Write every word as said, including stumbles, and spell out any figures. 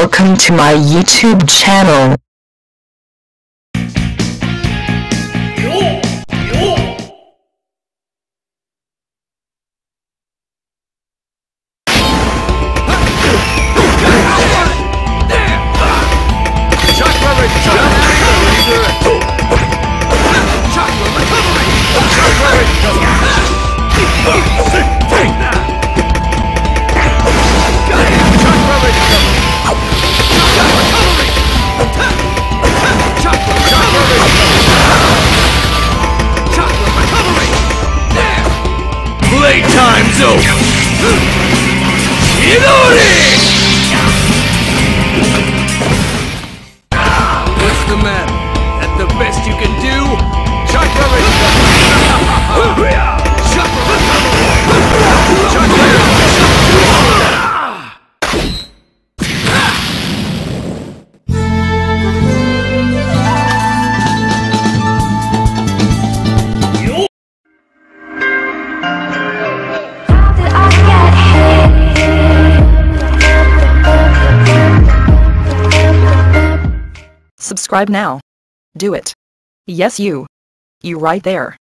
Welcome to my YouTube channel. Playtime's over! Chidori! What's the matter? That the best you can do? Chakra Subscribe now. Do it. Yes, you. You right there.